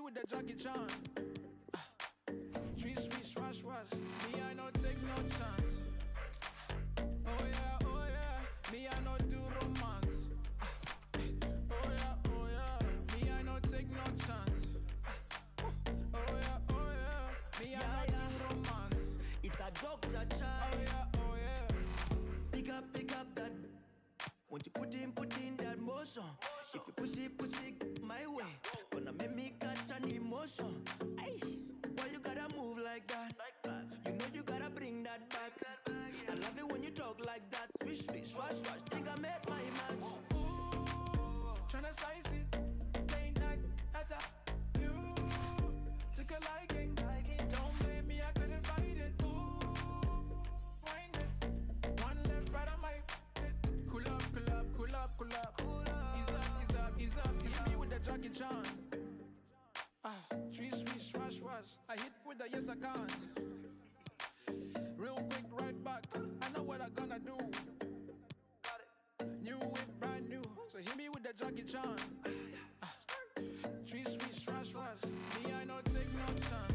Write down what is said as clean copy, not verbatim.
with the Jackie Chan. Sweet, sweet, swash, swash. Me, I no take no chance. Oh yeah, oh yeah. Me, I no do romance. Oh yeah, oh yeah. Me, I no take no chance. Oh yeah, oh yeah. Me, I no do romance. It's a Dr. Chai. Oh yeah, oh yeah. Pick up that. Won't you put in that motion? If you push it my way, gonna make me catch an emotion. Ay, why you gotta move like that? You know you gotta bring that back. I love it when you talk like that. Swish, swish, swash, swash. Think I made my match. Ooh, tryna slice it. Late night, I thought you took a liking. Don't blame me, I couldn't fight it. Ooh, wind it. One left, right, I might. Cool up, cool up, cool up, cool up. Ease up, ease up, ease up. Hit me with the Jackie Chan. Sweet, sweet, swash, swash. I hit with the yes I can. Real quick, right back. I know what I gonna do. New whip, brand new. So hit me with the Jackie Chan. Sweet, sweet, swash, swash. Me, I no take no chance.